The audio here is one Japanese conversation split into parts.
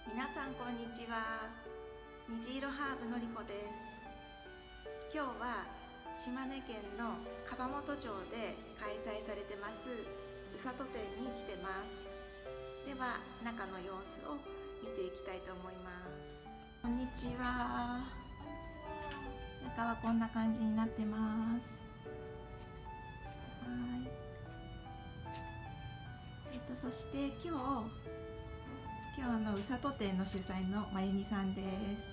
皆さんこんにちは。虹色ハーブのりこです。今日は島根県の川本町で開催されてますうさと展に来てます。では中の様子を見ていきたいと思います。こんにちは。中はこんな感じになってます。はい。そして今日のうさと展の主催のまゆみさんです。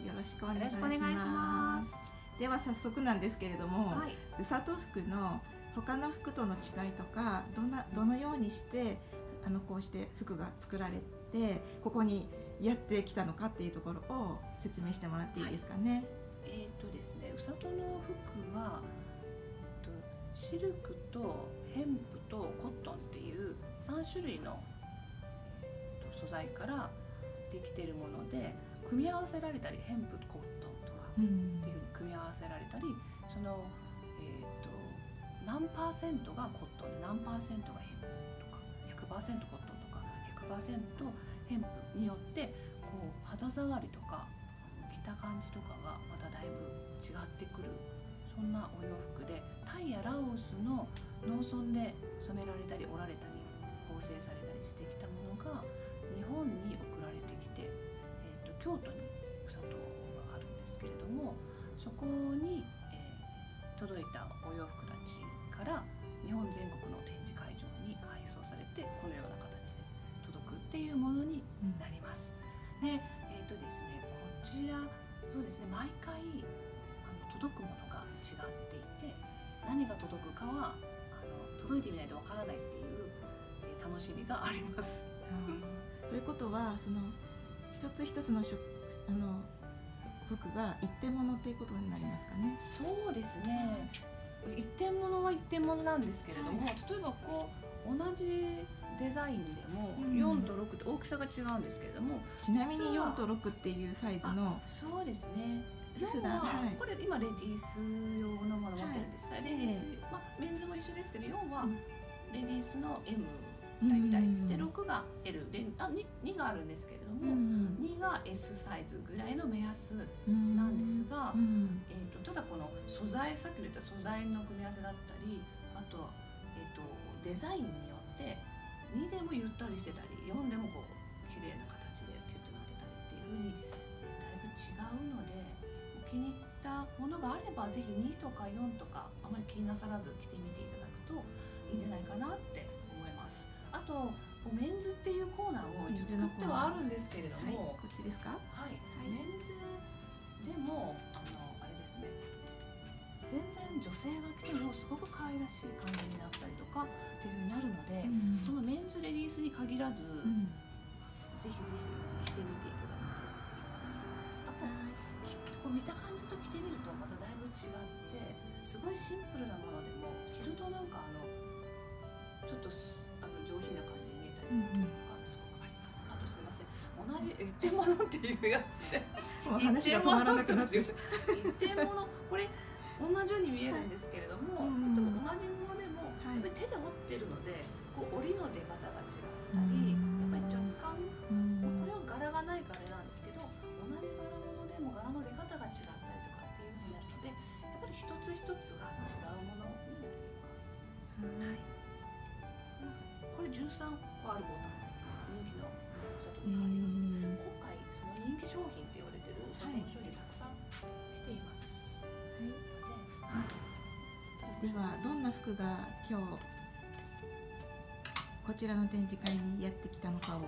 よろしくお願いします。では早速なんですけれども、はい、うさと服の他の服との違いとかどのようにしてこうして服が作られてここにやってきたのかっていうところを説明してもらっていいですかね。 はい、ですね、うさとの服はシルクとヘンプとコットンっていう3種類の素材からできているもので、組み合わせられたり、ヘンプコットンとかっていうふうに組み合わせられたり、その、何パーセントがコットンで何パーセントがヘンプとか 100% コットンとか 100% ヘンプによってこう肌触りとか着た感じとかがまただいぶ違ってくる、そんなお洋服で、タイやラオスの農村で染められたり織られたり縫製されたりしてきたものが日本に送られてきて、京都にうさとがあるんですけれども、そこに、届いたお洋服たちから日本全国の展示会場に配送されて、このような形で届くっていうものになります。で、ですね、こちらそうですね、毎回届くものが違っていて、何が届くかは届いてみないとわからないっていう楽しみがあります。 ということはその一つ一つの服が一点物っていうことになりますかね。 そうですね、一点物は一点物なんですけれども、はい、例えばこう同じデザインでも4と6って大きさが違うんですけれども、 ちなみに4と6っていうサイズの、 そうですね、4は、はい、これ今レディース用のもの持ってるんですから、はい、レディース、メンズも一緒ですけど、4はレディースの M大体で、6が L で2があるんですけれども、2が S サイズぐらいの目安なんですが、ただこの素材、さっき言った素材の組み合わせだったり、あと、デザインによって2でもゆったりしてたり、4でもこう綺麗な形でキュッとなってたりっていう風にだいぶ違うので、気に入ったものがあればぜひ2とか4とかあまり気になさらず着てみていただくといいんじゃないかなって思います。あとメンズっていうコーナーを一応作ってはあるんですけれども、 はい、こっちですか。 はい、メンズでもあれですね、全然女性が着てもすごく可愛らしい感じになったりとかっていう風になるので、そのメンズレディースに限らず、ぜひぜひ着てみていただくといいかなと思います。あとこう見た感じと着てみるとまただいぶ違って、すごいシンプルなものでも着るとなんかちょっと上品な感じに見えたりとかすごくあります。あとすみません、同じ一点物っていうやつでもう話が止まらなくなってる。 一点物、これ同じように見えるんですけれども、例えば同じ布でもやっぱり手で折ってるので、こう織りの出方が違ったり、やっぱり若干、これは柄がないからなんですけど、同じ柄物でも柄の出方が違ったりとかっていうふうになるので、やっぱり一つ一つが違うものになります。はい、これ13個あるボタン、人気のうさとのカーディガン、今回その人気商品って言われてるうさとの商品たくさん来ています。 ではどんな服が今日こちらの展示会にやってきたのかを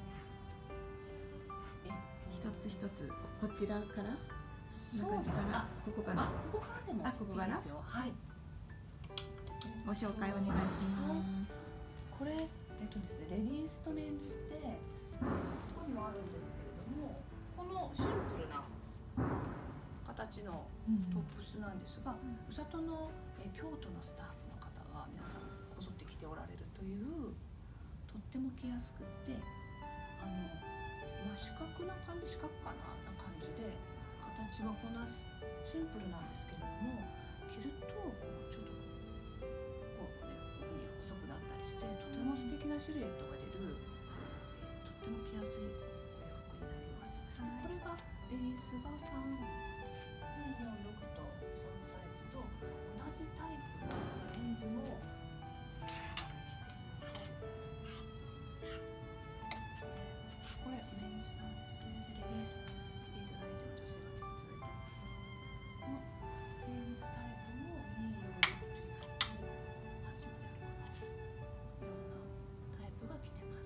一つ一つ、こちらからそうですね、 ここからでもいいですよ。はい、 ご紹介お願いします。 これですね、レディースとメンズってここにもあるんですけれども、このシンプルな形のトップスなんですが、うさとの京都のスタッフの方が皆さんこぞって着ておられるという、とっても着やすくって四角な感じ、四角かな感じで形はこんなシンプルなんですけれども、着るとこうちょっとこうね、細くなったりして、とても素敵なシルエットが出る、とっても着やすいお洋服になります。 S が346と3サイズと同じタイプのレンズもこれメンズなんですけど、レディース着ていただいても女性が着ていただいてもレンズタイプも246という8であるかな、いろんなタイプが着てます。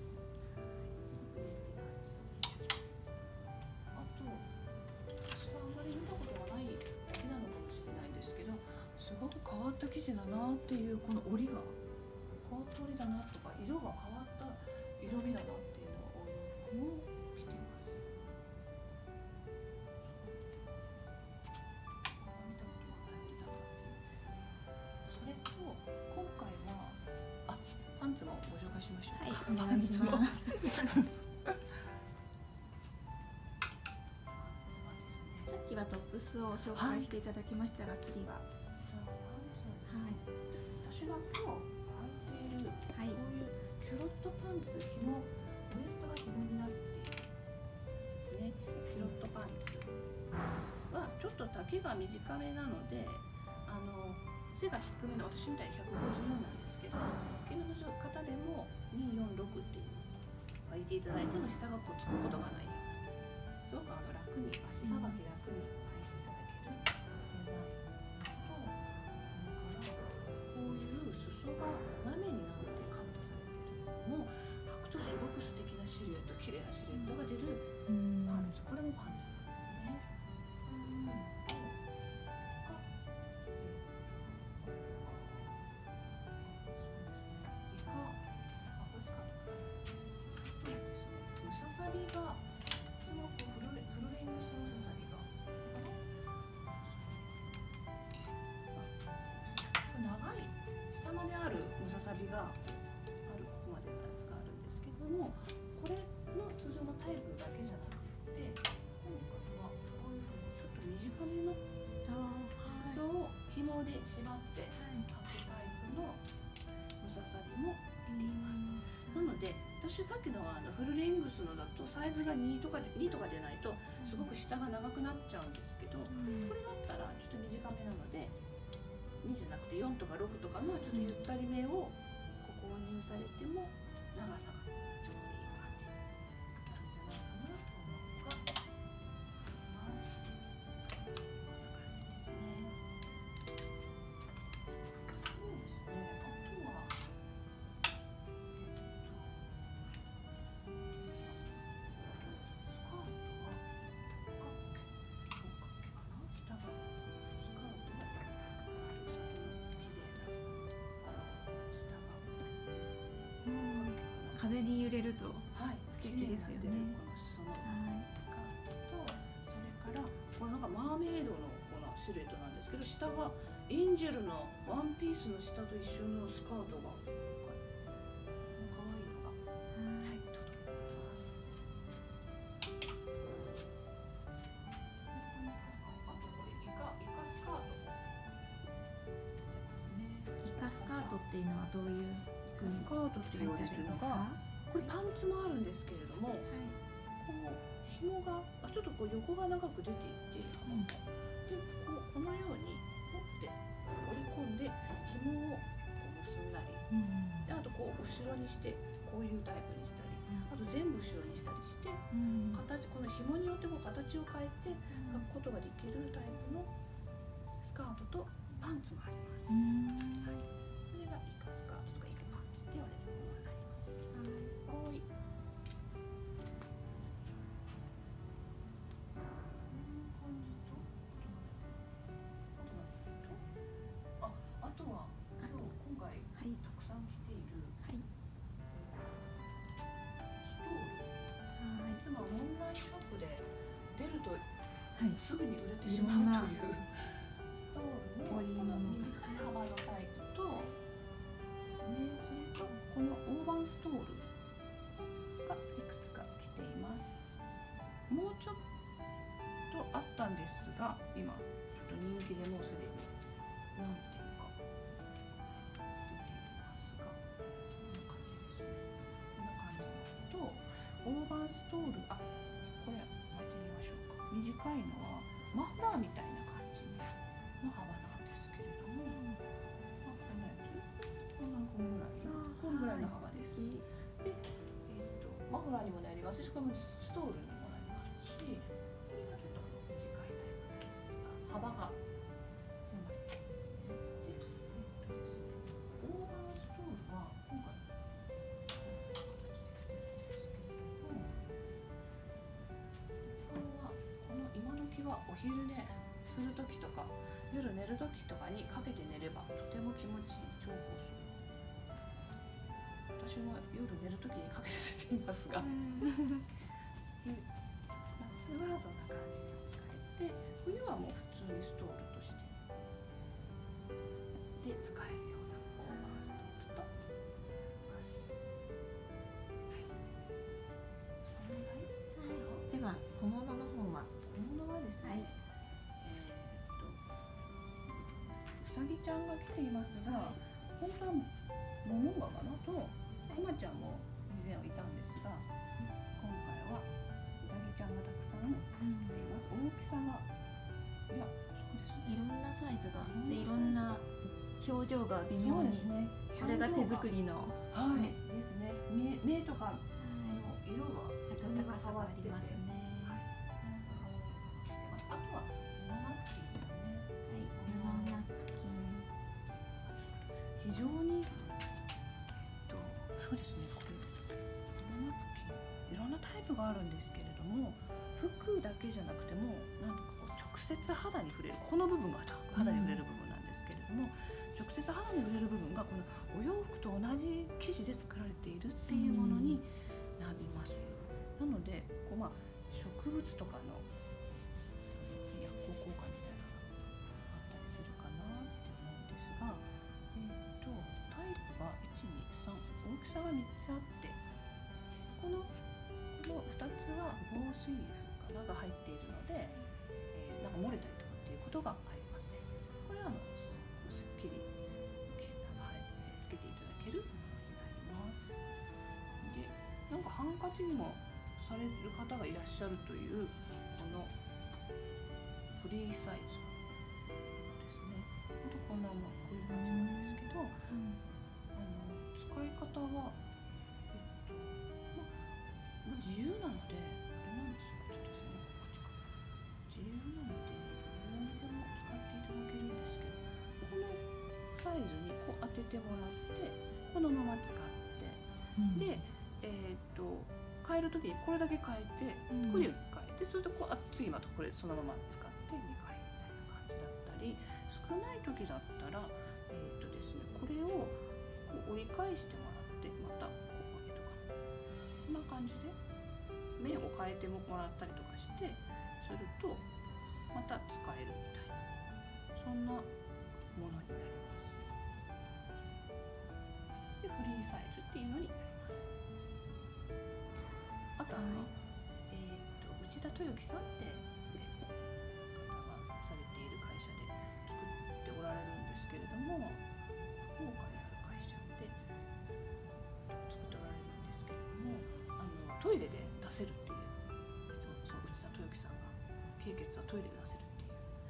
あと私はあんまり見たことがないだけなのかもしれないんですけど、すごく変わった生地だなっていう、この織りが変わった織りだなとか、色が変わった色味だなっていうのをお洋服も着ています。あんま見たことがない織りだなっていうんですね。それと今回はパンツもご紹介しましょう。 はい、お願いします。さっきはトップスを紹介していただきましたが、次は私が今日履いている、こういうキュロットパンツ、紐、ウエストが紐になっているやつですね。キュロットパンツはちょっと丈が短めなので、背が低めの私みたいに154なんですけど、大きめの方でも246っていうのを履いていただいても下がつくことがないような、すごく楽に足さばき楽に履いていただけるデザインと、こういう裾が斜めになってカットされているのも履くとすごく素敵なシルエット、綺麗なシルエットが出るパンツ、これもパンツなんですね。がある、ここまでのやつがあるんですけども、これの通常のタイプだけじゃなくて、今回はこういうふうにちょっと短めの裾を紐で縛って履くタイプのムササビも着ています。なので私さっきのフルレングスのだとサイズが2とかでないとすごく下が長くなっちゃうんですけど、これだったらちょっと短めなので2じゃなくて4とか6とかのちょっとゆったりめを購入されても長さがちょうどいい感じなんじゃないかなと思うのがあります。こんな感じですね。そうですね。あとはスカートは六角形かな。下がスカートが風に揺れると素敵ですよね。 この裾のスカートと、それからこれなんかマーメイドのこのシルエットなんですけど、下がエンジェルのワンピースの下と一緒のスカートが可愛いのが届いています。あとこれイカスカートですね。 イカスカートっていうのはどういうスカートって言われてるのが、これパンツもあるんですけれども、こう紐がちょっとこう横が長く出ていて、でこのように持って折り込んで紐をこう結んだり、であとこう後ろにしてこういうタイプにしたり、あと全部後ろにしたりして、この紐によってこう形を変えて履くことができるタイプのスカートとパンツもあります。はい、それがイカスカートとかイカパンツって言われるものになります。はい。あとは今回たくさん着ているストール、いつもオンラインショップで出るとすぐに売れてしまうというストールのこの短い幅のタイプとですね、それとこの大判ストールがいくつか着ています。もうちょっとあったんですが、今ちょっと人気でもうすでに何点か出ていますが、こんな感じですね。こんな感じのと大判ストール、これ巻いてみましょうか。 短いのはマフラーみたいな感じの幅なんですけれども、こんなやつこんぐらいの幅です。で、マフラーにもなりますし、これもストールにもなりますし、これがちょっと短いタイプのやつですが、幅が狭いやつですね。で、ですね、オーバーストールは今回こういう形で着てるんですけれども、この今時はお昼寝する時とか夜寝る時とかにかけて寝ればとても気持ちいい重宝する。私も夜寝る時にかけて寝ていますが、夏はそんな感じで使えて、冬はもう普通にストールとしてで使えるようなオーバーストールとなります。 では小物の方はですね、うさぎちゃんが来ていますが、本当はモモンガかなとくまちゃんも以前はいたんですが、今回はうさぎちゃんがたくさんいます。大きさがそうですね、 いろんなサイズがで、いろんな表情が微妙に、これが手作りのですね。目とか色は温かさがありますね。 あとは布ナプキンですね。 布ナプキン、 非常にそうですね、これ布ナプキンいろんなタイプがあるんですけれども、服だけじゃなくてもなんかこう直接肌に触れる、この部分が肌に触れる部分なんですけれども、直接肌に触れる部分がこのお洋服と同じ生地で作られているっていうものになります。なのでこう、植物とかの薬効効果みたいなのがあったりするかなって思うんですが、タイプが1、2、3、大きさが3つあって、この2つは防水布かなが入っているので、なんか漏れたりとかっていうことがありません。これはすっきりつけていただけるものになります。で、なんかハンカチにもされる方がいらっしゃるというこのフリーサイズですね。こんなこういう感じなんですけど、使い方は、自由なので、なんですか、ちょっとですね、自由なので何でも使っていただけるんですけど、このサイズにこう当ててもらって、このまま使って、で、変えるときにこれだけ変えて、これを1回で、それとこう次またこれそのまま使って2回みたいな感じだったり、少ない時だったらですね、これをこう折り返してもらって、またここにとかこんな感じで面を変えてもらったりとかしてするとまた使えるみたいな、そんなものになります。で、フリーサイズっていうのになります。あと内田豊樹さんって方がされている会社で作っておられるんですけれども、福岡にある会社で作っておられるんですけれども、トイレで出せるっていう、実はその内田豊樹さんが経血はトイレで出せるっていう、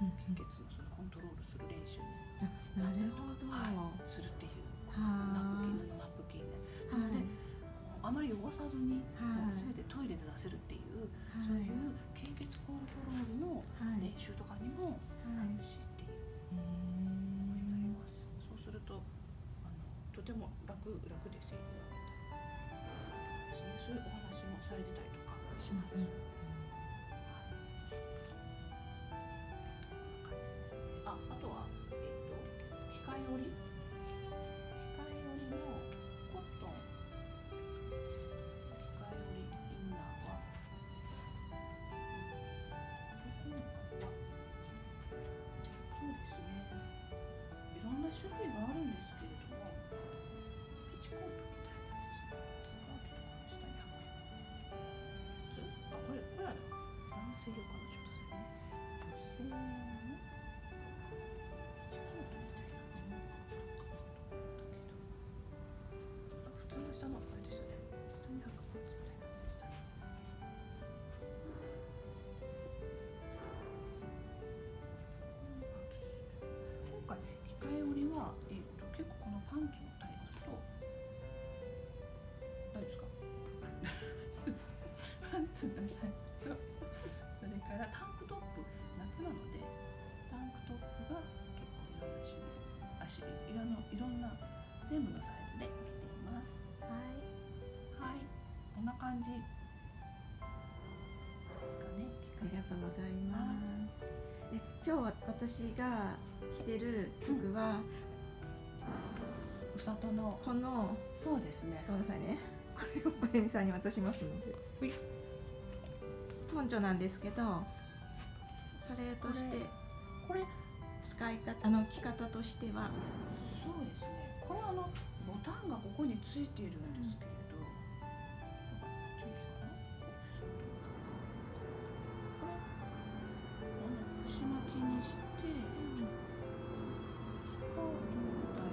経血のそれコントロールする練習になったりとか、するっていうナプキンで、なのであまり汚さずに全てトイレで出せるっていう、そういう経血コントロールの練習とかにもなるしっていうことになります。そうするととても楽で生理がですね、そういうお話もされてたりとかします。あとは機械織りのコットン、機械織りインナーはそうですね、いろんな種類があるんですけれども、ペチコートみたいなやつですね、スカートとかの下に履くやつ、これは男性用かな、ちょっとですね、女性のペチコートみたいなのが普通の下のあれですよね、普通に履くパンツみたいなやつでしたね。 つがないと。それからタンクトップ、夏なのでタンクトップが結構いろんな種類、いろんな全部のサイズで着ています。はい、こんな感じですかね。 ありがとうございます。今日私が着てる服は、 うさとのこの、 そうですね。 ちょっと待ってくださいね。これをまゆみさんに渡しますので。ポンチョなんですけど、それとしてこれ使い方着方としては、 そうですね。これボタンがここについているんですけれど、これ腰巻きにして、スカートみたい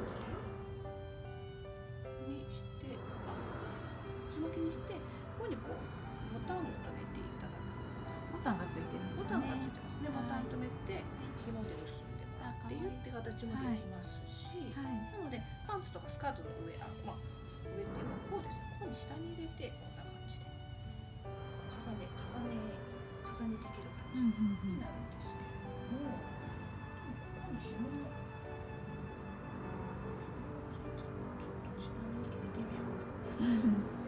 にして、腰巻きにして、ここにこうボタンを留めていただく。 ボタンがついてるんですね。 ボタンがついてますね。ボタン留めて紐で結んでもらっていうって形もできますし、なのでパンツとかスカートの上、上っていうのはこうですね。ここに下に入れてこんな感じで重ねていける感じになるんですけれども、ここに紐もちょっとちなみに入れてみようか。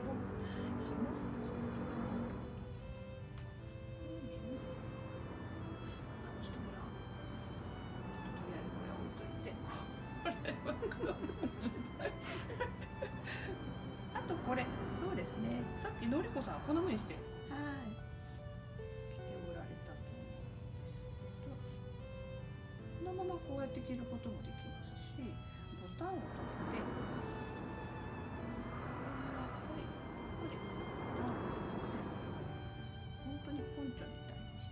あとこれそうですね。さっきのりこさんこんな風にして着ておられたと思うんですけど、このままこうやって着ることもできますし、ボタンを取って。本当にポンチョみたいにして。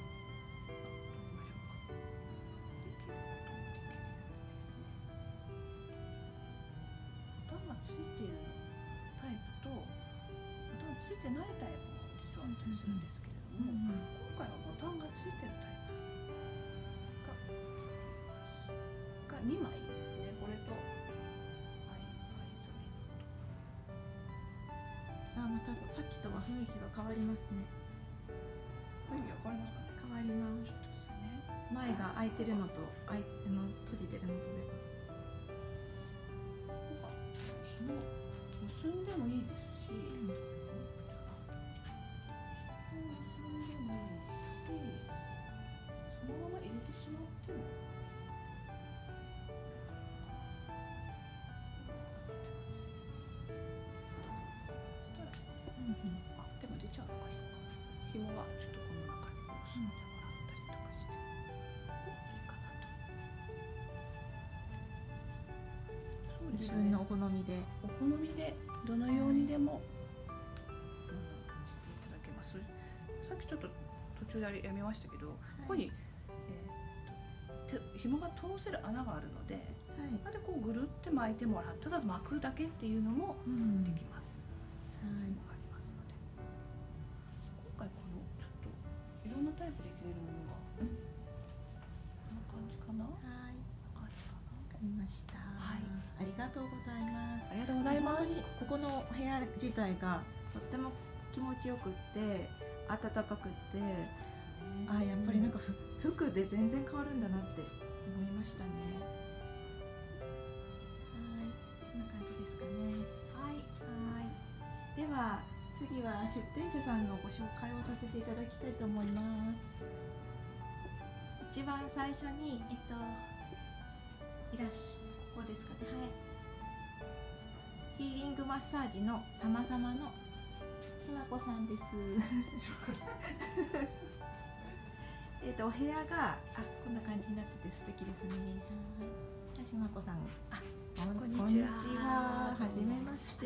ついているタイプとボタンついてないタイプも実はあったりするんですけれども、今回はボタンがついているタイプが着ていますが2枚ですね。これとまたさっきとは雰囲気が変わりますね。 雰囲気が変わりますかね。 変わります。前が開いてるのと閉じてるのとで。 結んでもいいですし、結んでもいいし、そのまま入れてしまっても。でも出ちゃうのかしら。紐はちょっとこの中に結んでもらったりとかしていいかなと。そうですね。 自分のお好みで。 どのようにでもしていただけます。さっきちょっと途中でやめましたけど、ここに、紐が通せる穴があるので、これでこうぐるって巻いてもらっただ巻くだけっていうのもできます。ありますので、今回このちょっといろんなタイプで着れるものがこんな感じかな。 わかりました。ありがとうございます。 ありがとうございます。 ここの部屋自体がとっても気持ちよくって暖かくって、やっぱりなんか服で全然変わるんだなって思いましたね。こんな感じですかね。では次は出店者さんのご紹介をさせていただきたいと思います。一番最初にここですかね。ヒーリングマッサージの様々のしまこさんです。お部屋がこんな感じになってて素敵ですね。しまこさん、こんにちは。はじめまして。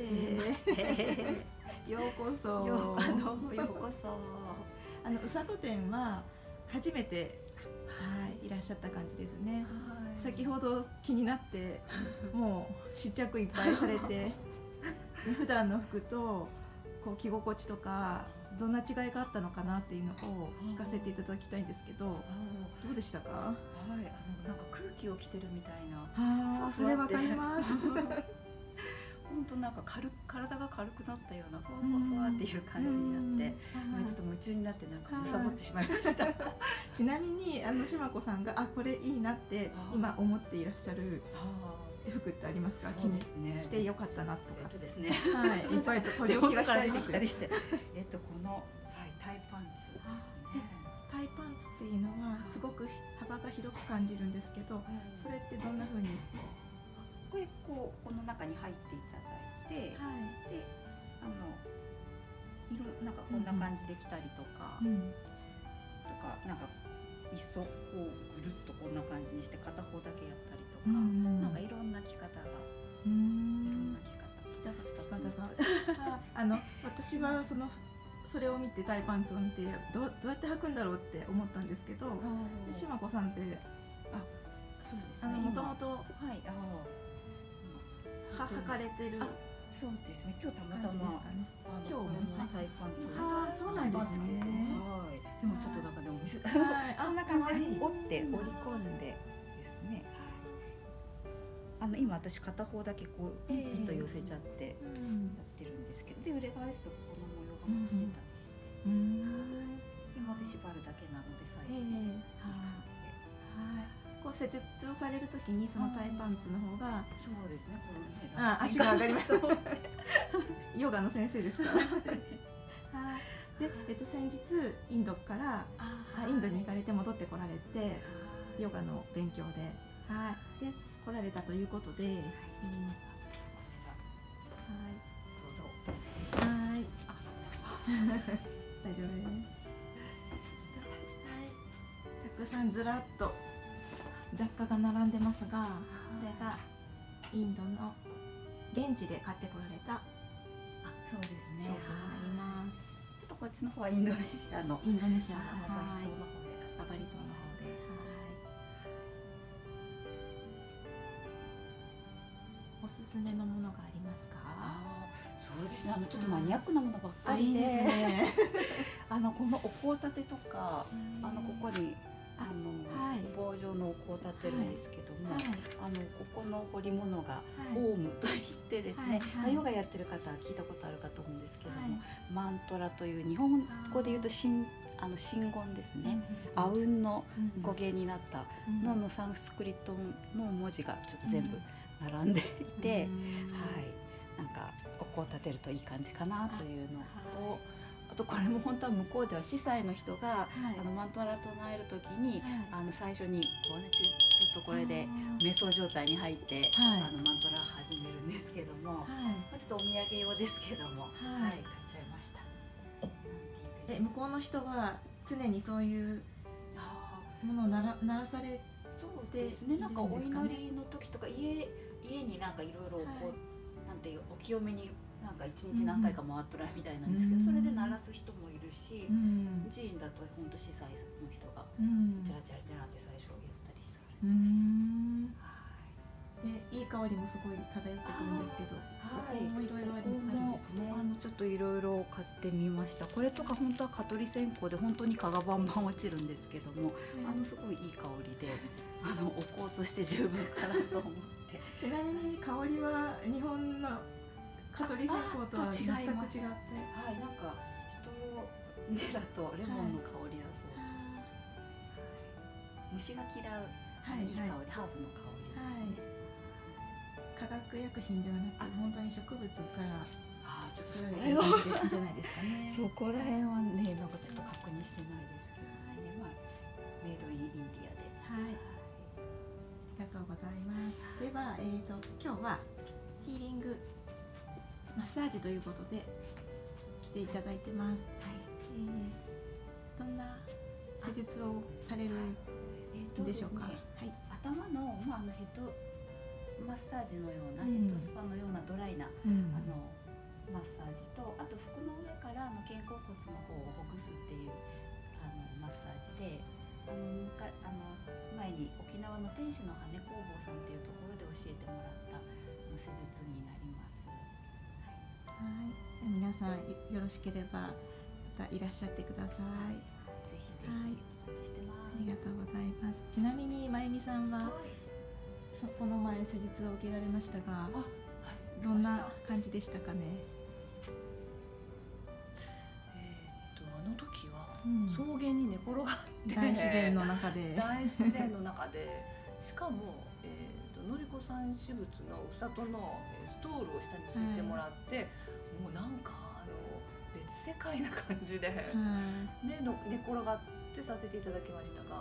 ようこそ。 ようこそ。 うさと店は初めていらっしゃった感じですね。先ほど気になってもう試着いっぱいされて普段の服とこう着心地とかどんな違いがあったのかなっていうのを聞かせていただきたいんですけど、どうでしたか？ なんか空気を着てるみたいな。 それわかります。 本当なんか体が軽くなったようなふわふわっていう感じになって、ちょっと夢中になってなんかむさぼってしまいました。 ちなみに島子さんがこれいいなって今思っていらっしゃる服ってありますか？ そうですね。 着てよかったなとか。 ですね。 はい。いっぱいと取り置きがしてありますたりして、このタイパンツですね。 タイパンツっていうのはすごく幅が広く感じるんですけど、それってどんな風に？ これこの中に入っていただいて、でなんかこんな感じで着たりとか、なんか一層こうぐるっとこんな感じにして片方だけやったりとか、なんかいろんな着方が、いろんな着方が私はそれを見てタイパンツを見てどうやって履くんだろうって思ったんですけど、島子さんってそうですね。 もともと履かれてる。 そうですね。今日たまたま今日もタイパンツ。 そうなんですね。 でもちょっとなんかでもこんな感じで折り込んでですね。今私片方だけこう糸寄せちゃってやってるんですけど、で裏返すとここの模様が出たりして、今で縛るだけなのでサイズもいい感じで。 こう施術をされるときにそのタイパンツの方が、 そうですね。 足が上がりました。ヨガの先生ですから。で、先日インドからインドに行かれて戻ってこられてヨガの勉強で、で来られたということで、どうぞ。 大丈夫です。たくさんずらっと雑貨が並んでますが、これがインドの現地で買ってこられたそうですね。 商品になります。 ちょっとこっちの方はインドネシアのバリ島の方で、おすすめのものがありますか？ そうですね。ちょっとマニアックなものばっかりで、このお香立てとか、ここに棒状のお香を立てるんですけども、ここの彫り物がオウムといってですね、ヨガやってる方は聞いたことあるかと思うんですけども、マントラという日本語で言うと真言ですね、アウンの語源になったのサンスクリットの文字がちょっと全部並んでいて、なんかお香を立てるといい感じかなというのと、あとこれも本当は向こうでは司祭の人がマントラ唱える時に最初にこうねずっとこれで瞑想状態に入ってマントラ始めるんですけども、ちょっとお土産用ですけども、買っちゃいました。 向こうの人は常にそういうものを鳴らされて、 そうですね。なんかお祈りの時とか家になんかいろいろこうなんていうお清めになんか一日何回か回っとらみたいなんですけど、それで鳴らす人もいるし、寺院だと本当司祭の人がチャラチャラチャラって最初やったりしてるんです。 で、いい香りもすごい漂ってくるんですけど、もいろいろあるんですね。 ちょっといろいろ買ってみました。これとか本当は蚊取り線香で本当に蚊がバンバン落ちるんですけども、すごいいい香りでお香として十分かなと思って。 ちなみに香りは日本の蚊取り線香とは全く違って、 なんかシトロネラとレモンの香りだそうです。虫が嫌ういい香り、ハーブの香りですね。 化学薬品ではなく本当に植物からちょっと作られてる感じでいいんじゃないですかね。 そこら辺はね、なんかちょっと確認してないですけどね。メイドインインディアで。 ありがとうございます。では今日はヒーリングマッサージということで来ていただいてます。どんな施術をされるんでしょうか？ 頭のヘッドマッサージのような、ヘッドスパのようなドライなマッサージと、あと服の上から肩甲骨の方をほぐすっていうマッサージで、前に沖縄の天使の羽工房さんっていうところで教えてもらった施術になります。 皆さんよろしければまたいらっしゃってください。 ぜひぜひお待ちしてます。 ありがとうございます。ちなみにまゆみさんはこの前施術を受けられましたが、 どんな感じでしたかね。 あの時は草原に寝転がって、 大自然の中でしかも、のりこさん私物のうさとのストールを下に敷いてもらって、もうなんか別世界な感じで、寝転がってさせていただきましたが、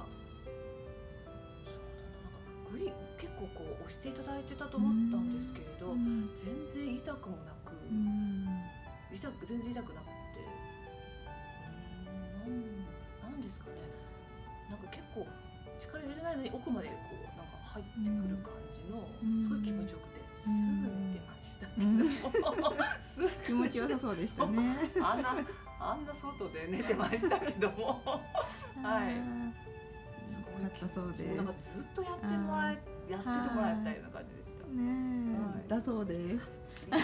そうだな、なんか結構こう押していただいてたと思ったんですけれど、全然痛くもなく、全然痛くなくて、なんですかね、なんか結構力入れてないのに奥までこうなんか入ってくる感じの、すごい気持ちよくて、すぐ寝てましたけど、気持ちよさそうでしたね。 あんな外で寝てましたけども、はい、 すごいだったそうです。 なんかずっとやっててもらったような感じでした。 ね、だそうです。はい、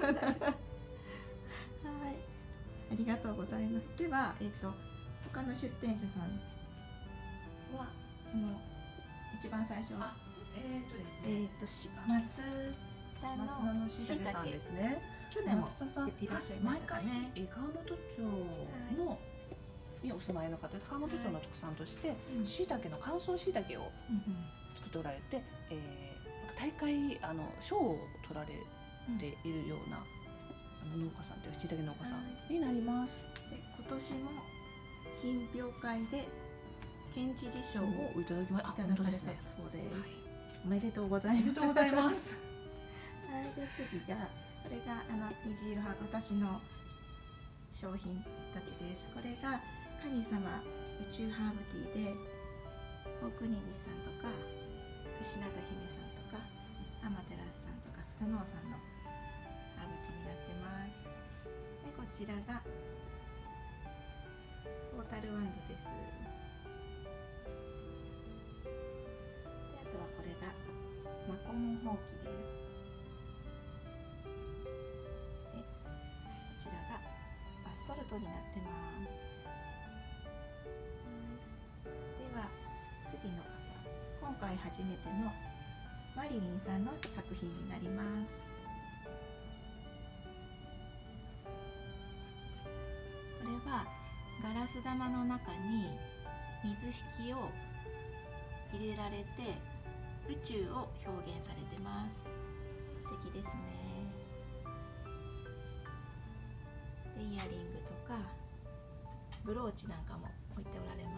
ありがとうございます。では、他の出店者さんは一番最初はですね、 松田のしいたけさんですね。 去年もいらっしゃいましたかね。 川本町のにお住まいの方で、川本町の特産としてしいたけの乾燥しいたけを作っておられて、大会賞を取られているような農家さんというしいたけ農家さんになります。 で、今年も品評会で県知事賞をいただかれたそうです。おめでとうございます。 ありがとうございます。 はい、じゃあ次がこれが虹色は私の商品たちです。これが神様宇宙ハーブティーでフォークニディさんとか櫛名田姫さんとかアマテラスさんとかスサノオさんのハーブティーになってます。で、こちらがポータルワンドです。で、あとはこれがマコモホウキです。で、こちらがバスソルトになってます。では次の方、今回初めてのマリリンさんの作品になります。これはガラス玉の中に水引を入れられて宇宙を表現されてます。素敵ですね。で、イヤリングとかブローチなんかも置いておられます。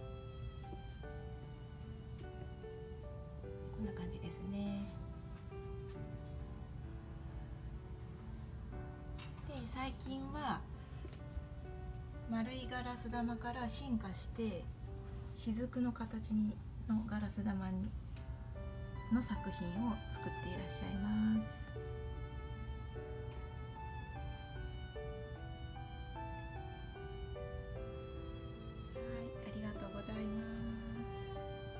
こんな感じですね。で、最近は丸いガラス玉から進化して雫の形のガラス玉の作品を作っていらっしゃいます。はい、ありがとうございます。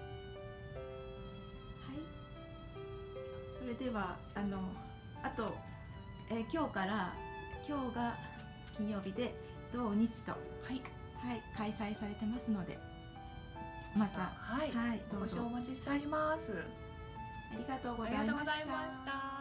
はい、それではあと、今日が金曜日で土日と、開催されてますので、また、 ご視聴お待ちしております。 ありがとうございました。